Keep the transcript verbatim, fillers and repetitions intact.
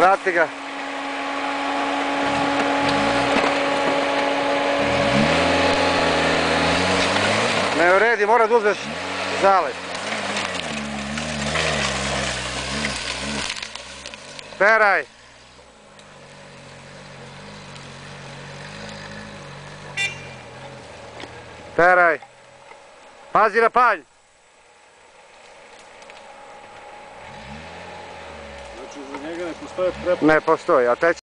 Vrati ga. Ne uredi, mora da uzmeš zalet. Peraj. Peraj. Pazi na panj. Znači za njega ne postoje prepreke. Ne postoji, a teče.